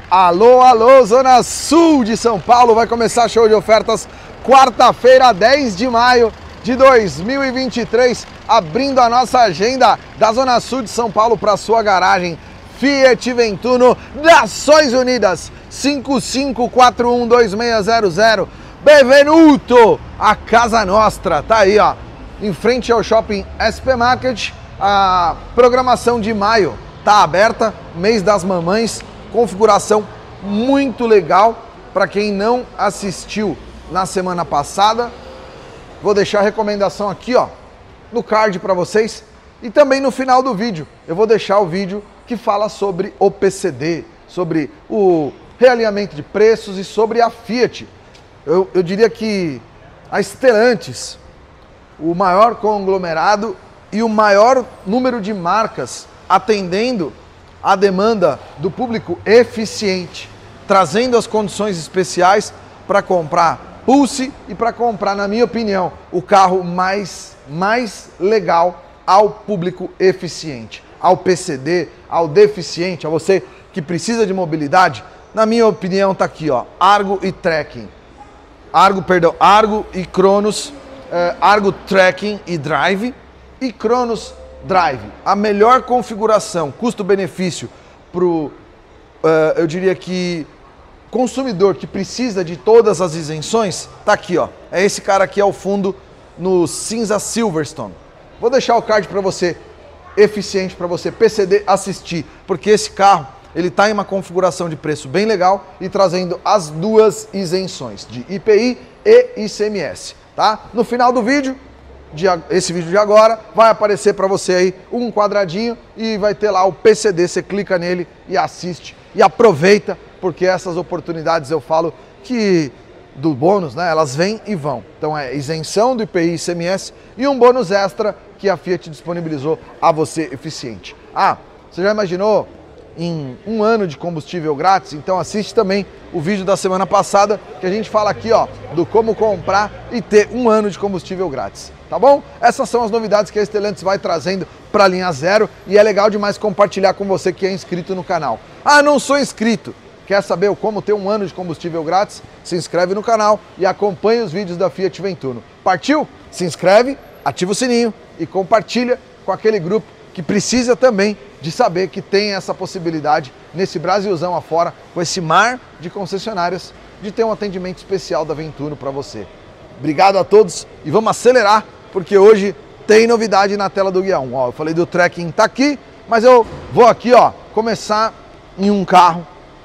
Alô, alô, Zona Sul de São Paulo, vai começar show de ofertas quarta-feira, 10 de maio de 2023, abrindo a nossa agenda da Zona Sul de São Paulo para sua garagem. Fiat Ventuno, Nações Unidas, 55412600, Benvenuto, a Casa Nostra, tá aí, ó, em frente ao Shopping SP Market. A programação de maio tá aberta, mês das mamães, configuração muito legal. Para quem não assistiu na semana passada, vou deixar a recomendação aqui, ó, no card para vocês, e também no final do vídeo eu vou deixar o vídeo que fala sobre o PCD, sobre o realinhamento de preços e sobre a Fiat. Eu diria que a Stellantis, o maior conglomerado e o maior número de marcas atendendo a demanda do público eficiente, trazendo as condições especiais para comprar Pulse e para comprar, na minha opinião, o carro mais legal ao público eficiente, ao PCD, ao deficiente, a você que precisa de mobilidade. Na minha opinião tá aqui, ó, Argo e Trekking. Argo e Cronos, Argo Trekking e Drive e Cronos Drive. A melhor configuração, custo-benefício para o, eu diria que, consumidor que precisa de todas as isenções, tá aqui, ó. É esse cara aqui ao fundo no cinza Silverstone. Vou deixar o card para você, eficiente, para você PCD assistir, porque esse carro ele está em uma configuração de preço bem legal e trazendo as duas isenções de IPI e ICMS, tá? No final do vídeo, esse vídeo de agora, vai aparecer para você aí um quadradinho e vai ter lá o PCD, você clica nele e assiste e aproveita, porque essas oportunidades eu falo que do bônus, né, elas vêm e vão. Então é isenção do IPI e ICMS e um bônus extra que a Fiat disponibilizou a você eficiente. Ah, você já imaginou em um ano de combustível grátis? Então assiste também o vídeo da semana passada que a gente fala aqui, ó, do como comprar e ter um ano de combustível grátis, tá bom? Essas são as novidades que a Stellantis vai trazendo para a linha zero e é legal demais compartilhar com você que é inscrito no canal. Ah, não sou inscrito? Quer saber como ter um ano de combustível grátis? Se inscreve no canal e acompanhe os vídeos da Fiat Ventuno. Partiu? Se inscreve, ativa o sininho e compartilha com aquele grupo que precisa também de saber que tem essa possibilidade nesse Brasilzão afora, com esse mar de concessionárias, de ter um atendimento especial da Ventuno para você. Obrigado a todos e vamos acelerar, porque hoje tem novidade na tela do Guia 1. Ó, eu falei do Trekking, tá aqui, mas eu vou aqui, ó, começar em um carro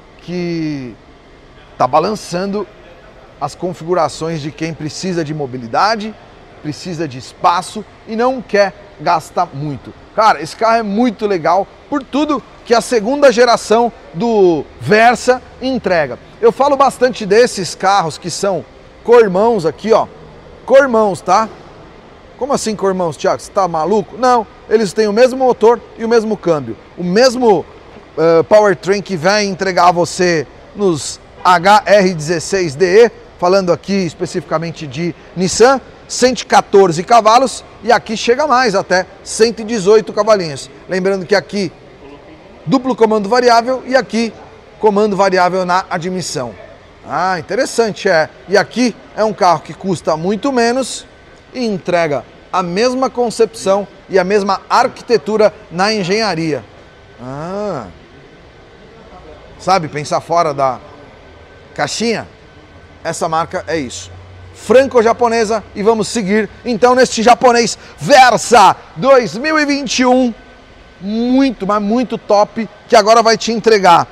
que tá balançando as configurações de quem precisa de mobilidade, precisa de espaço e não quer gastar muito. Cara, esse carro é muito legal por tudo que a segunda geração do Versa entrega. Eu falo bastante desses carros que são cormãos aqui, ó. Cormãos, tá? Como assim cormãos, Thiago? Você tá maluco? Não, eles têm o mesmo motor e o mesmo câmbio. O mesmo powertrain que vai entregar a você nos HR16DE, falando aqui especificamente de Nissan, 114 cavalos e aqui chega mais, até 118 cavalinhos. Lembrando que aqui duplo comando variável e aqui comando variável na admissão. Ah, interessante, é. E aqui é um carro que custa muito menos e entrega a mesma concepção e a mesma arquitetura na engenharia. Ah, sabe, pensar fora da caixinha? Essa marca é isso. Franco-japonesa, e vamos seguir então neste japonês Versa 2021, muito, mas muito top, que agora vai te entregar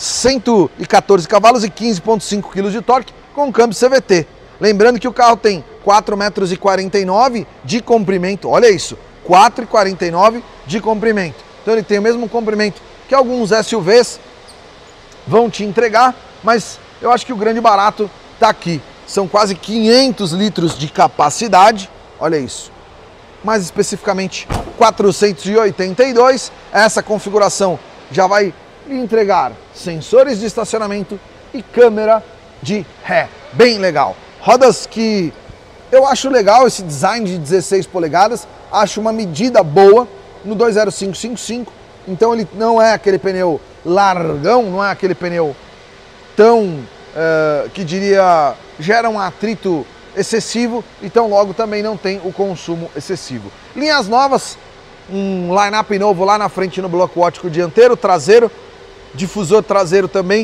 114 cavalos e 15,5 kg de torque com câmbio CVT. Lembrando que o carro tem 4,49 m de comprimento, olha isso, 4,49 m de comprimento. Então ele tem o mesmo comprimento que alguns SUVs vão te entregar, mas eu acho que o grande barato está aqui. São quase 500 litros de capacidade, olha isso. Mais especificamente 482, essa configuração já vai lhe entregar sensores de estacionamento e câmera de ré, bem legal. Rodas que eu acho legal, esse design de 16 polegadas, acho uma medida boa no 20555, então ele não é aquele pneu largão, não é aquele pneu tão, que diria, gera um atrito excessivo, então logo também não tem o consumo excessivo. Linhas novas, um line-up novo lá na frente no bloco óptico dianteiro, traseiro, difusor traseiro também,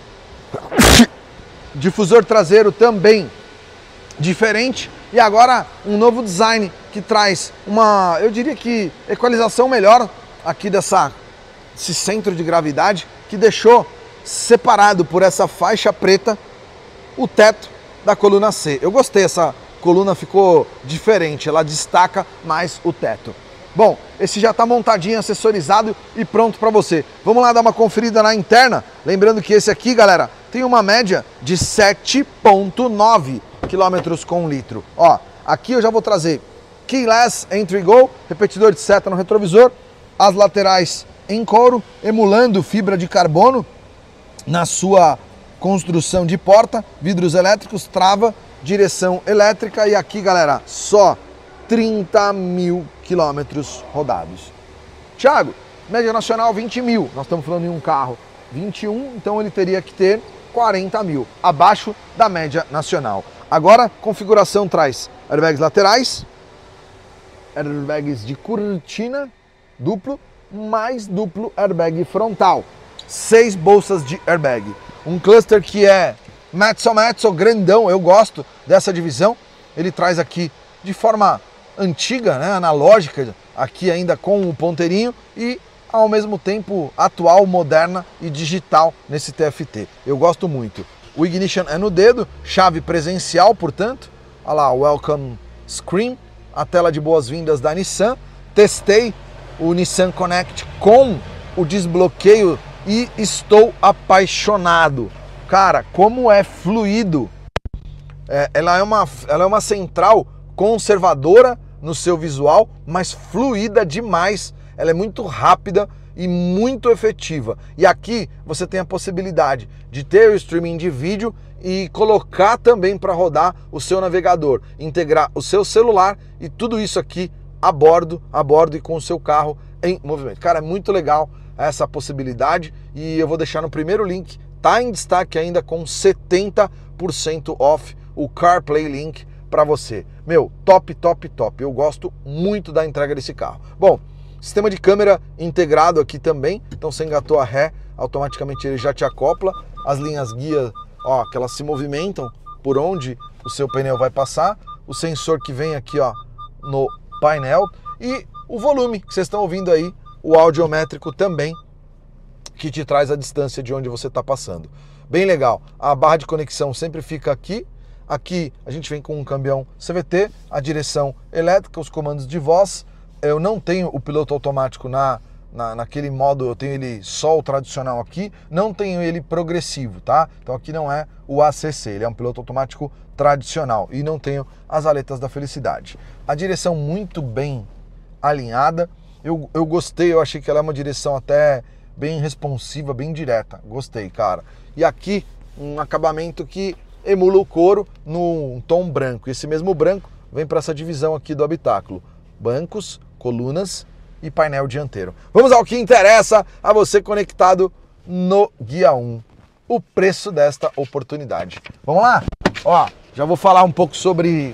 difusor traseiro também diferente, e agora um novo design que traz uma, eu diria que equalização melhor aqui desse centro de gravidade, que deixou separado por essa faixa preta o teto da coluna C. Eu gostei, essa coluna ficou diferente, ela destaca mais o teto. Bom, esse já está montadinho, acessorizado e pronto para você. Vamos lá dar uma conferida na interna, lembrando que esse aqui, galera, tem uma média de 7,9 km com litro. Ó, aqui eu já vou trazer keyless entry go, repetidor de seta no retrovisor, as laterais em couro, emulando fibra de carbono na sua construção de porta, vidros elétricos, trava, direção elétrica e aqui, galera, só 30 mil quilômetros rodados. Thiago, média nacional 20 mil, nós estamos falando em um carro 21, então ele teria que ter 40 mil, abaixo da média nacional. Agora, configuração traz airbags laterais, airbags de cortina, duplo, mais duplo airbag frontal. 6 bolsas de airbag. Um cluster que é mezzo grandão, eu gosto dessa divisão. Ele traz aqui de forma antiga, né, analógica, aqui ainda com o ponteirinho e ao mesmo tempo atual, moderna e digital nesse TFT. Eu gosto muito. O ignition é no dedo, chave presencial, portanto. Olha lá, welcome screen, a tela de boas-vindas da Nissan. Testei o Nissan Connect com o desbloqueio e estou apaixonado. Cara, como é fluido. Ela é uma central conservadora no seu visual, mas fluida demais. Ela é muito rápida e muito efetiva. E aqui você tem a possibilidade de ter o streaming de vídeo e colocar também para rodar o seu navegador, integrar o seu celular e tudo isso aqui a bordo e com o seu carro em movimento. Cara, é muito legal essa possibilidade e eu vou deixar no primeiro link, tá em destaque ainda com 70% off o CarPlay Link para você. Meu, top, top, top. Eu gosto muito da entrega desse carro. Bom, sistema de câmera integrado aqui também, então você engatou a ré, automaticamente ele já te acopla. As linhas guia, ó, que elas se movimentam por onde o seu pneu vai passar. O sensor que vem aqui, ó, no painel e o volume que vocês estão ouvindo aí, o audiométrico também, que te traz a distância de onde você está passando. Bem legal. A barra de conexão sempre fica aqui. Aqui a gente vem com um cambião CVT, a direção elétrica, os comandos de voz. Eu não tenho o piloto automático naquele modo, eu tenho ele só o tradicional aqui, não tenho ele progressivo, tá? Então aqui não é o ACC, ele é um piloto automático tradicional e não tenho as aletas da felicidade. A direção muito bem alinhada, eu gostei, eu achei que ela é uma direção até bem responsiva, bem direta, gostei, cara. E aqui um acabamento que emula o couro num tom branco, esse mesmo branco vem para essa divisão aqui do habitáculo, bancos, colunas e painel dianteiro. Vamos ao que interessa a você conectado no Guia 1, o preço desta oportunidade. Vamos lá? Ó, já vou falar um pouco sobre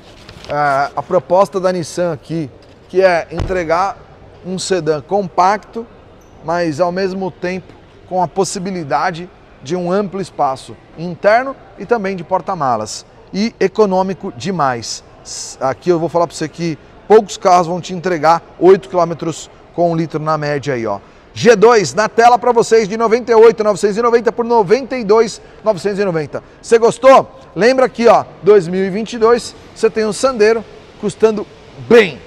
a proposta da Nissan aqui, que é entregar um sedã compacto, mas ao mesmo tempo com a possibilidade de um amplo espaço interno e também de porta-malas. E econômico demais. Aqui eu vou falar para você que poucos carros vão te entregar 8 km com 1 litro na média aí, ó. G2 na tela para vocês de 98.990 por 92.990. Você gostou? Lembra aqui, ó, 2022 você tem um Sandero custando bem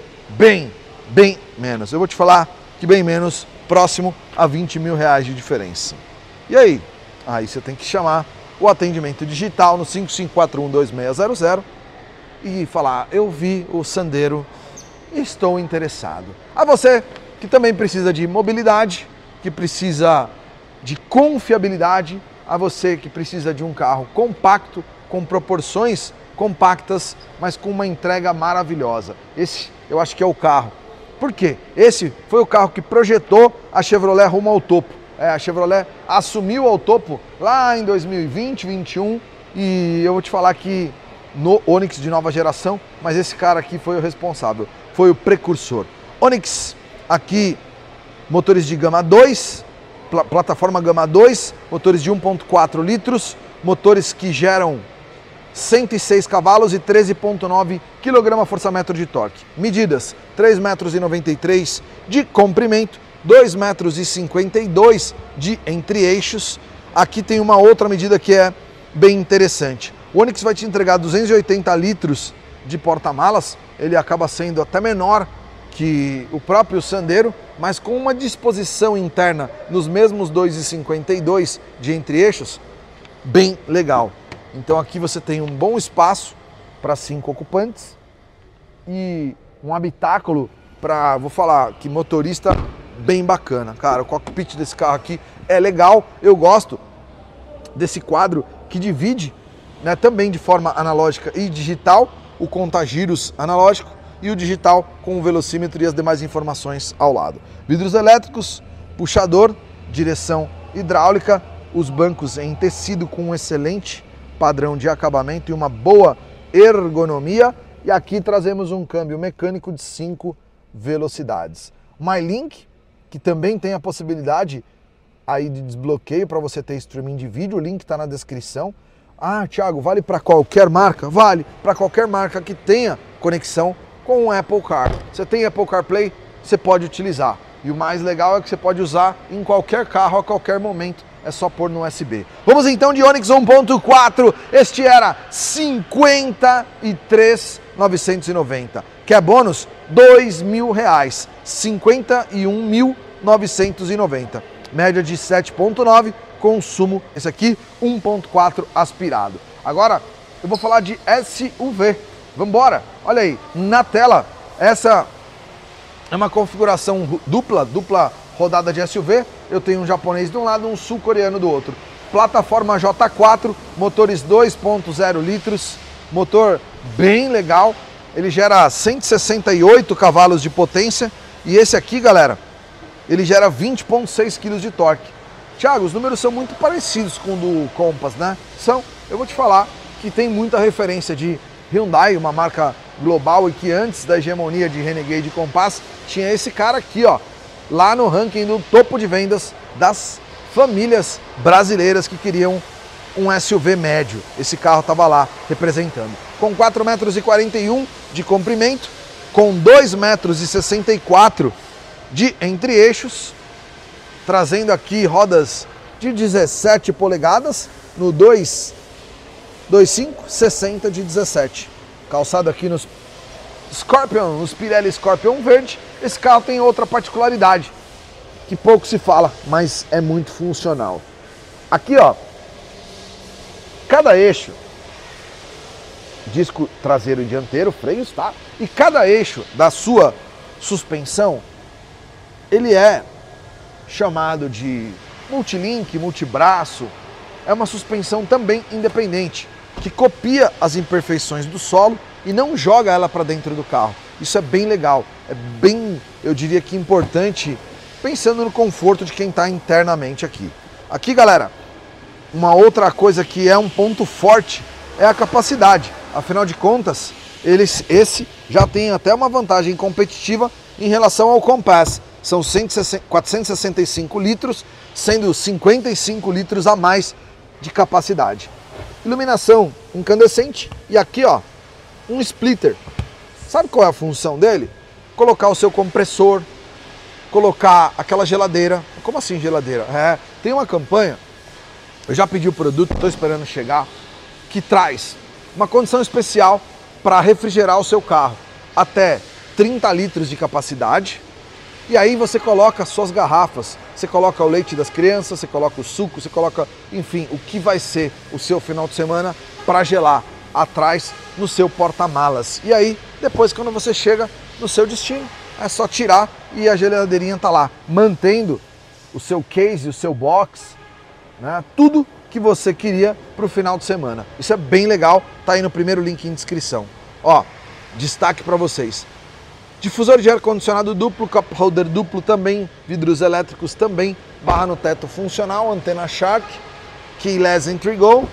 menos. Eu vou te falar que bem menos, próximo a 20 mil reais de diferença. E aí? Aí você tem que chamar o atendimento digital no 55412600 e falar, eu vi o Sandero e estou interessado. A você que também precisa de mobilidade, que precisa de confiabilidade, a você que precisa de um carro compacto, com proporções compactas, mas com uma entrega maravilhosa. Esse eu acho que é o carro. Por quê? Esse foi o carro que projetou a Chevrolet rumo ao topo. A Chevrolet assumiu ao topo lá em 2020, 2021 e eu vou te falar que no Onix de nova geração, mas esse cara aqui foi o responsável, foi o precursor. Onix aqui, motores de gama 2, plataforma gama 2, motores de 1.4 litros, motores que geram 106 cavalos e 13,9 kgfm de torque. Medidas: 3,93 m de comprimento, 2,52 m de entre-eixos. Aqui tem uma outra medida que é bem interessante. O Onix vai te entregar 280 litros de porta-malas, ele acaba sendo até menor que o próprio Sandero, mas com uma disposição interna nos mesmos 2,52 de entre-eixos, bem legal. Então aqui você tem um bom espaço para 5 ocupantes e um habitáculo para, vou falar, que motorista bem bacana. Cara, o cockpit desse carro aqui é legal, eu gosto desse quadro que divide, né, também de forma analógica e digital, o contagiros analógico e o digital com o velocímetro e as demais informações ao lado. Vidros elétricos, puxador, direção hidráulica, os bancos em tecido com um excelente padrão de acabamento e uma boa ergonomia. E aqui trazemos um câmbio mecânico de 5 velocidades. MyLink, que também tem a possibilidade aí de desbloqueio para você ter streaming de vídeo, o link está na descrição. Ah, Thiago, vale para qualquer marca? Vale para qualquer marca que tenha conexão com o Apple Car. Você tem Apple CarPlay, você pode utilizar. E o mais legal é que você pode usar em qualquer carro a qualquer momento. É só pôr no USB. Vamos então de Onix 1.4. Este era 53.990. Quer bônus? R$2.000. 51.990. Média de 7.9. Consumo, esse aqui, 1.4 aspirado. Agora, eu vou falar de SUV. Vamos embora. Olha aí, na tela, essa é uma configuração dupla rodada de SUV. Eu tenho um japonês de um lado e um sul-coreano do outro. Plataforma J4, motores 2.0 litros, motor bem legal. Ele gera 168 cavalos de potência e esse aqui, galera, ele gera 20,6 kg de torque. Thiago, os números são muito parecidos com o do Compass, né? Eu vou te falar que tem muita referência de Hyundai, uma marca global e que antes da hegemonia de Renegade e Compass, tinha esse cara aqui, ó, lá no ranking do topo de vendas das famílias brasileiras que queriam um SUV médio. Esse carro estava lá representando. Com 4,41 m de comprimento, com 2,64 m de entre-eixos, trazendo aqui rodas de 17 polegadas no 225, 60 de 17. Calçado aqui nos Scorpion, nos Pirelli Scorpion verde. Esse carro tem outra particularidade, que pouco se fala, mas é muito funcional. Aqui, ó, cada eixo, disco traseiro e dianteiro, freios, tá? E cada eixo da sua suspensão, ele é chamado de multilink, multibraço. É uma suspensão também independente, que copia as imperfeições do solo e não joga ela para dentro do carro. Isso é bem legal, é bem, eu diria que importante, pensando no conforto de quem está internamente aqui. Aqui, galera, uma outra coisa que é um ponto forte é a capacidade. Afinal de contas, esse já tem até uma vantagem competitiva em relação ao Compass. São 465 litros, sendo 55 litros a mais de capacidade. Iluminação incandescente e aqui, ó, um splitter. Sabe qual é a função dele? Colocar o seu compressor, colocar aquela geladeira. Como assim geladeira? Tem uma campanha, eu já pedi o produto, estou esperando chegar, que traz uma condição especial para refrigerar o seu carro. Até 30 litros de capacidade. E aí você coloca as suas garrafas, você coloca o leite das crianças, você coloca o suco, você coloca, enfim, o que vai ser o seu final de semana para gelar atrás no seu porta-malas. E aí, depois quando você chega no seu destino, é só tirar e a geladeirinha tá lá, mantendo o seu case, o seu box, né? Tudo que você queria para o final de semana. Isso é bem legal, tá aí no primeiro link em descrição. Ó, destaque para vocês. Difusor de ar-condicionado duplo, cup holder duplo também, vidros elétricos também, barra no teto funcional, antena Shark, keyless entry go,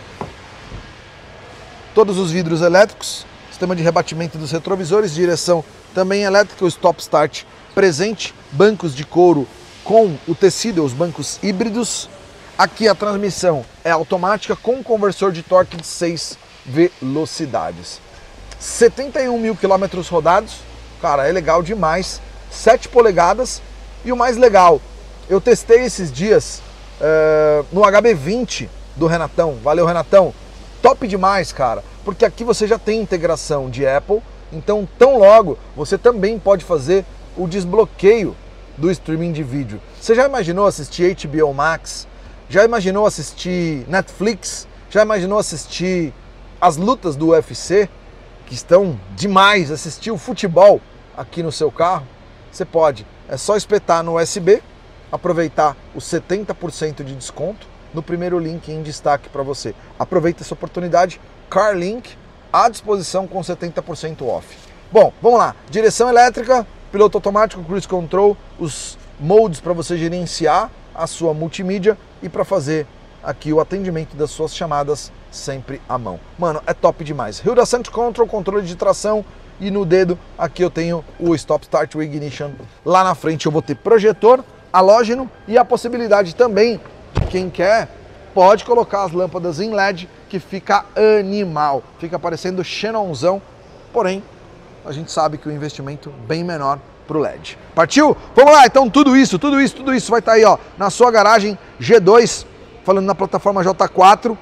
todos os vidros elétricos, sistema de rebatimento dos retrovisores, direção também elétrica, o stop start presente, bancos de couro com o tecido, os bancos híbridos. Aqui a transmissão é automática com conversor de torque de 6 velocidades. 71 mil quilômetros rodados, cara, é legal demais. 7 polegadas e o mais legal, eu testei esses dias no HB20 do Renatão. Valeu, Renatão. Top demais, cara, porque aqui você já tem integração de Apple, então tão logo você também pode fazer o desbloqueio do streaming de vídeo. Você já imaginou assistir HBO Max? Já imaginou assistir Netflix? Já imaginou assistir as lutas do UFC, que estão demais, assistir o futebol aqui no seu carro? Você pode, é só espetar no USB, aproveitar os 70% de desconto no primeiro link em destaque para você. Aproveita essa oportunidade, CarLink à disposição com 70% off. Bom, vamos lá, direção elétrica, piloto automático, cruise control, os modes para você gerenciar a sua multimídia e para fazer aqui o atendimento das suas chamadas sempre à mão. Mano, é top demais. Hilda Center Control, controle de tração, e no dedo aqui eu tenho o Stop Start Ignition. Lá na frente eu vou ter projetor, halógeno e a possibilidade também de quem quer pode colocar as lâmpadas em LED que fica animal, fica parecendo Xenonzão, porém a gente sabe que o investimento bem menor pro LED. Partiu? Vamos lá, então tudo isso vai estar aí, ó, na sua garagem G2, falando na plataforma J4.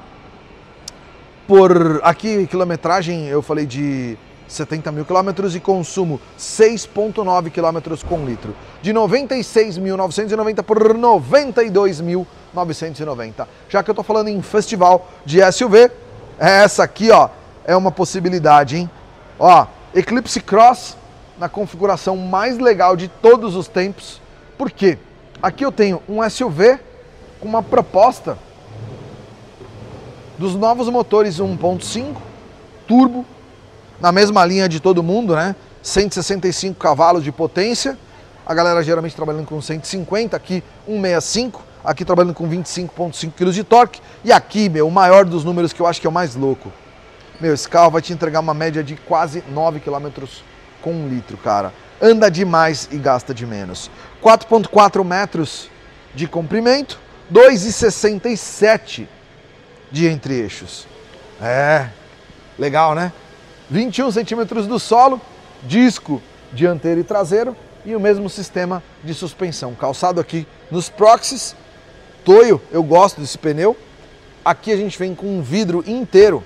Por aqui, quilometragem, eu falei de 70 mil quilômetros e consumo 6,9 quilômetros com litro. De 96.990 por 92.990. Já que eu tô falando em festival de SUV, essa aqui, ó, é uma possibilidade, hein? Ó, Eclipse Cross na configuração mais legal de todos os tempos. Por quê? Aqui eu tenho um SUV com uma proposta dos novos motores 1.5 turbo, na mesma linha de todo mundo, né? 165 cavalos de potência. A galera geralmente trabalhando com 150, aqui 165, aqui trabalhando com 25,5 kg de torque. E aqui, meu, o maior dos números que eu acho que é o mais louco. Meu, esse carro vai te entregar uma média de quase 9 km com 1 litro, cara. Anda demais e gasta de menos. 4,4 metros de comprimento, 2,67 de entre-eixos. É, legal, né? 21 centímetros do solo, disco dianteiro e traseiro e o mesmo sistema de suspensão. Calçado aqui nos proxies, toio, eu gosto desse pneu. Aqui a gente vem com um vidro inteiro,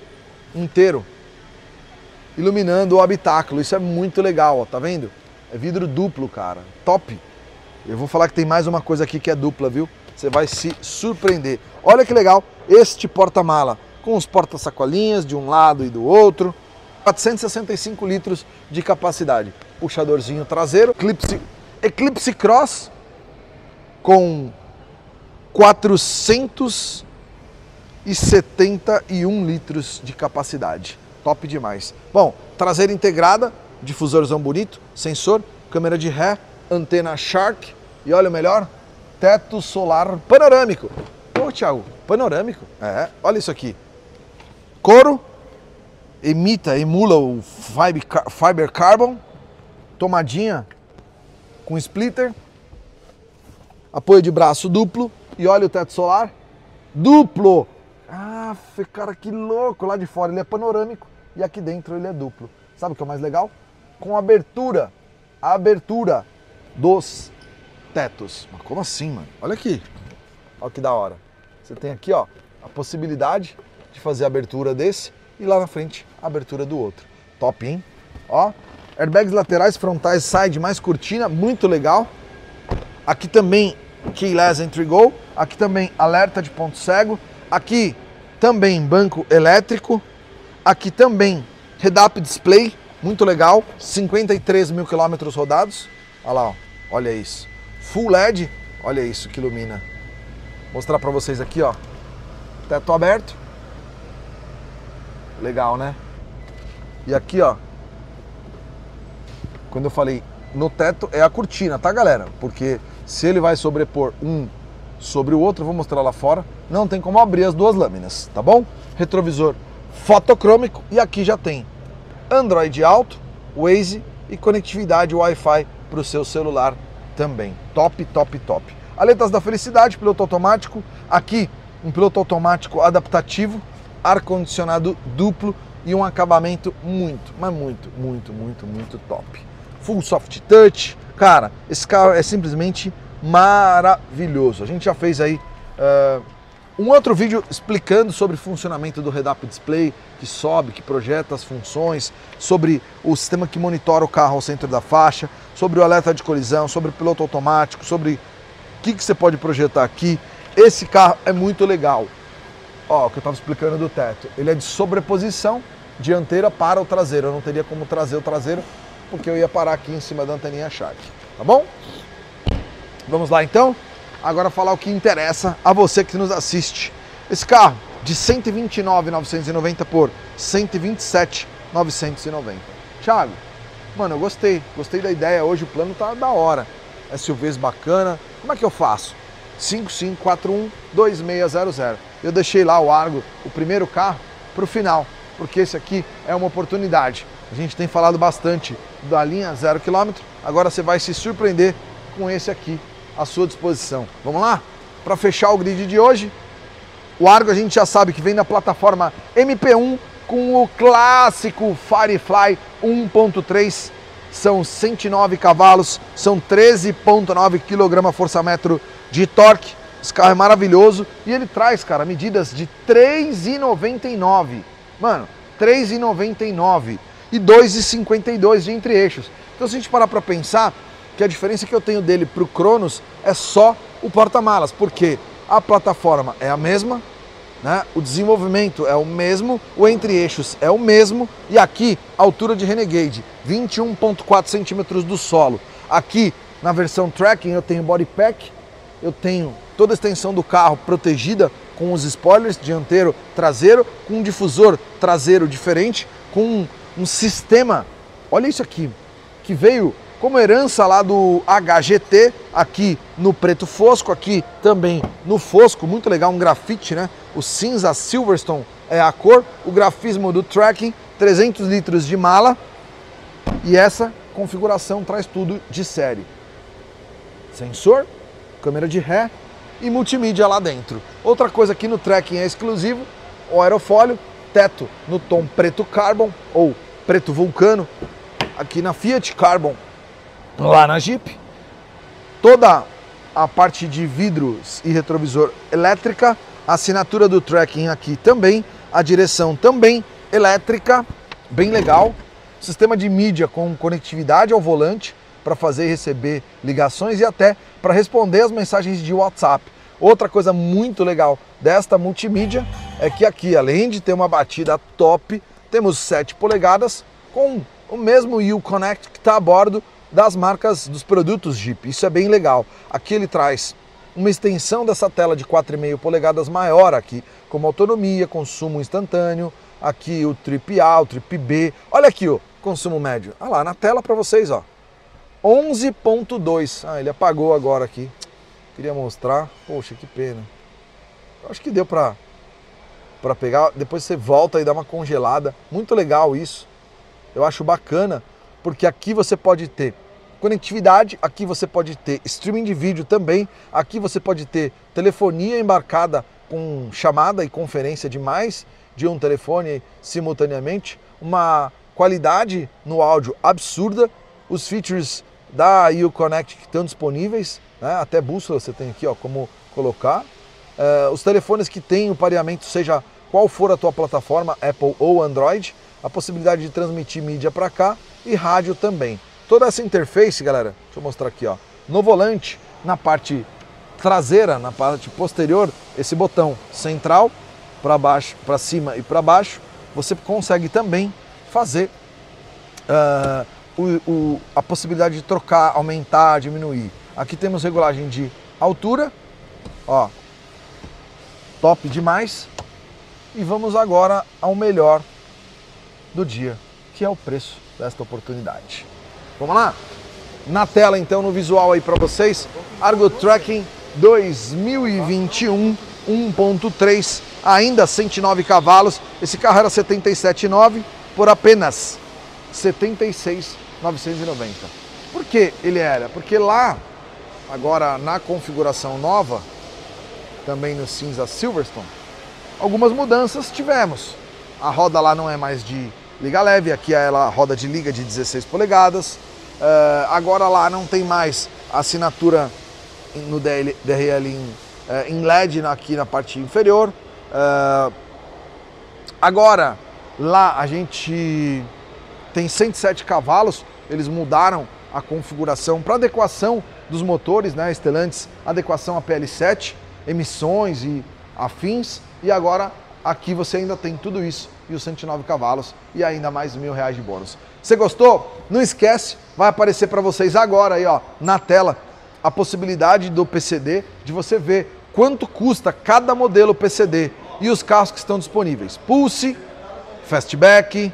iluminando o habitáculo. Isso é muito legal, ó, tá vendo? É vidro duplo, cara, top. Eu vou falar que tem mais uma coisa aqui que é dupla, viu? Você vai se surpreender. Olha que legal este porta-mala, com os porta-sacolinhas de um lado e do outro. 465 litros de capacidade. Puxadorzinho traseiro, Eclipse Cross com 471 litros de capacidade. Top demais. Bom, traseira integrada, difusorzão bonito, sensor, câmera de ré, antena Shark e olha o melhor, teto solar panorâmico. Pô, Thiago, panorâmico? É, olha isso aqui. Couro, emula o Fiber Carbon, tomadinha com splitter, apoio de braço duplo e olha o teto solar, duplo. Ah, cara, que louco, lá de fora ele é panorâmico e aqui dentro ele é duplo. Sabe o que é o mais legal? Com a abertura dos tetos. Mas como assim, mano? Olha aqui, olha que da hora. Você tem aqui, ó, a possibilidade de fazer a abertura desse e lá na frente a abertura do outro. Top, hein? Ó, airbags laterais, frontais, side, mais cortina, muito legal. Aqui também keyless entry go, aqui também alerta de ponto cego, aqui também banco elétrico, aqui também head-up display, muito legal, 53 mil quilômetros rodados. Olha lá, ó, olha isso. Full LED, olha isso que ilumina. Vou mostrar para vocês aqui, ó, teto aberto. Legal, né? E aqui, ó, quando eu falei no teto é a cortina, tá, galera? Porque se ele vai sobrepor um sobre o outro, eu vou mostrar lá fora, não tem como abrir as duas lâminas, tá bom? Retrovisor fotocrômico e aqui já tem Android Auto, Waze e conectividade Wi-Fi para o seu celular também. Top, top, top. Aletas da felicidade, piloto automático. Aqui, um piloto automático adaptativo, ar-condicionado duplo e um acabamento muito, mas muito top. Full soft touch. Cara, esse carro é simplesmente maravilhoso. A gente já fez aí um outro vídeo explicando sobre o funcionamento do head-up display, que sobe, que projeta as funções, sobre o sistema que monitora o carro ao centro da faixa, sobre o alerta de colisão, sobre o piloto automático, sobre o que você pode projetar aqui. Esse carro é muito legal. Ó, o que eu estava explicando do teto. Ele é de sobreposição dianteira para o traseiro. Eu não teria como trazer o traseiro, porque eu ia parar aqui em cima da anteninha Shark. Tá bom? Vamos lá então? Agora falar o que interessa a você que nos assiste. Esse carro de 129.990 por 127.990. Thiago, mano, eu gostei da ideia. Hoje o plano tá da hora. SUVs bacana. Como é que eu faço? 5541-2600. Eu deixei lá o Argo, o primeiro carro, para o final, porque esse aqui é uma oportunidade. A gente tem falado bastante da linha 0 km, agora você vai se surpreender com esse aqui à sua disposição. Vamos lá? Para fechar o grid de hoje, o Argo a gente já sabe que vem da plataforma MP1 com o clássico Firefly 1.3, são 109 cavalos, são 13,9 kgfm de torque. Esse carro é maravilhoso e ele traz, cara, medidas de 3,99. Mano, 3,99 e 2,52 de entre-eixos. Então se a gente parar para pensar que a diferença que eu tenho dele para o Cronos é só o porta-malas, porque a plataforma é a mesma, né? O desenvolvimento é o mesmo, o entre-eixos é o mesmo e aqui a altura de Renegade, 21,4 centímetros do solo. Aqui na versão Tracking eu tenho body pack, eu tenho toda a extensão do carro protegida com os spoilers dianteiro, traseiro, com um difusor traseiro diferente, com um sistema, olha isso aqui, que veio como herança lá do HGT, aqui no preto fosco, aqui também no fosco, muito legal, um grafite, né? O cinza Silverstone é a cor, o grafismo do Tracking, 300 litros de mala e essa configuração traz tudo de série. Sensor, câmera de ré e multimídia lá dentro. Outra coisa aqui no Tracking é exclusivo, o aerofólio, teto no tom preto carbon ou preto vulcano, aqui na Fiat Carbon, lá na Jeep. Toda a parte de vidros e retrovisor elétrica, a assinatura do Tracking aqui também, a direção também elétrica, bem legal. Sistema de mídia com conectividade ao volante para fazer e receber ligações e até para responder as mensagens de WhatsApp. Outra coisa muito legal desta multimídia é que aqui, além de ter uma batida top, temos 7 polegadas com o mesmo Uconnect que está a bordo das marcas dos produtos Jeep. Isso é bem legal. Aqui ele traz uma extensão dessa tela de 4,5 polegadas maior aqui, como autonomia, consumo instantâneo, aqui o Trip A, o Trip B. Olha aqui o consumo médio. Olha lá, na tela para vocês, ó. 11,2. Ah, ele apagou agora aqui. Queria mostrar. Poxa, que pena. Acho que deu para pegar. Depois você volta e dá uma congelada. Muito legal isso. Eu acho bacana, porque aqui você pode ter conectividade, aqui você pode ter streaming de vídeo também, aqui você pode ter telefonia embarcada com chamada e conferência de mais de um telefone simultaneamente, uma qualidade no áudio absurda, os features da Uconnect que estão disponíveis, né? Até bússola você tem aqui, ó, como colocar, os telefones que têm o pareamento, seja qual for a tua plataforma, Apple ou Android, a possibilidade de transmitir mídia para cá e rádio também. Toda essa interface, galera, deixa eu mostrar aqui, ó, no volante, na parte traseira, na parte posterior, esse botão central, para baixo, para cima e para baixo, você consegue também fazer a possibilidade de trocar, aumentar, diminuir. Aqui temos regulagem de altura, ó, top demais. E vamos agora ao melhor do dia, que é o preço desta oportunidade. Vamos lá? na tela então, no visual aí para vocês, Argo Tracking 2021 1.3, ainda 109 cavalos. Esse carro era 77.9 por apenas 76.990. Por que ele era? Porque lá, agora na configuração nova, também no cinza Silverstone, algumas mudanças tivemos. A roda lá não é mais de liga leve, aqui é a roda de liga de 16 polegadas. Agora lá não tem mais a assinatura no DRL em LED aqui na parte inferior. Agora lá a gente tem 107 cavalos, eles mudaram a configuração para adequação dos motores, né, Stellantis, adequação a PL7, emissões e afins, e agora aqui você ainda tem tudo isso e os 109 cavalos e ainda mais R$1.000 de bônus. Você gostou? Não esquece, vai aparecer para vocês agora aí, ó, na tela a possibilidade do PCD, de você ver quanto custa cada modelo PCD e os carros que estão disponíveis. Pulse, Fastback,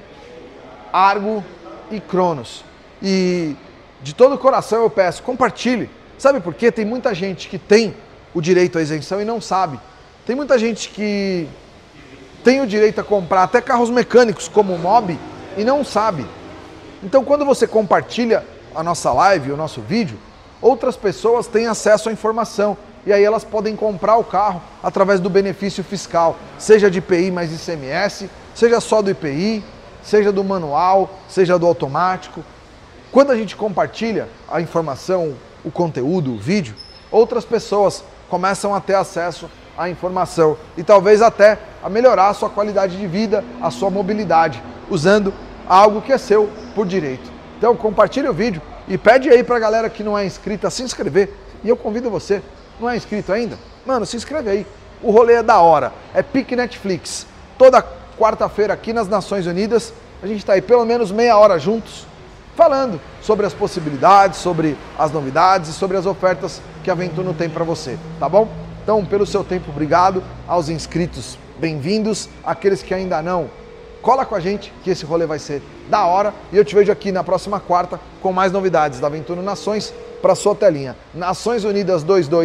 Argo e Cronos. E de todo o coração eu peço, compartilhe. Sabe por quê? Tem muita gente que tem o direito à isenção e não sabe. Tem muita gente que tem o direito a comprar até carros mecânicos como o Mobi e não sabe. Então quando você compartilha a nossa live, o nosso vídeo, outras pessoas têm acesso à informação e aí elas podem comprar o carro através do benefício fiscal, seja de IPI mais ICMS, seja só do IPI, seja do manual, seja do automático. Quando a gente compartilha a informação, o conteúdo, o vídeo, outras pessoas começam a ter acesso à informação e talvez até a melhorar a sua qualidade de vida, a sua mobilidade, usando algo que é seu por direito. Então compartilhe o vídeo e pede aí pra galera que não é inscrita se inscrever. E eu convido você, não é inscrito ainda? Mano, se inscreve aí. O rolê é da hora, é pique Netflix. Toda quarta-feira aqui nas Nações Unidas, a gente tá aí pelo menos meia hora juntos, falando sobre as possibilidades, sobre as novidades e sobre as ofertas que a Ventuno tem para você, tá bom? Então, pelo seu tempo, obrigado. Aos inscritos, bem-vindos. Aqueles que ainda não, cola com a gente, que esse rolê vai ser da hora. E eu te vejo aqui na próxima quarta com mais novidades da Ventuno Nações para sua telinha. Nações Unidas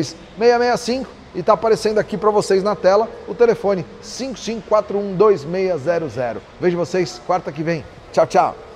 22665 e tá aparecendo aqui para vocês na tela o telefone 55412600. Vejo vocês quarta que vem. Tchau, tchau.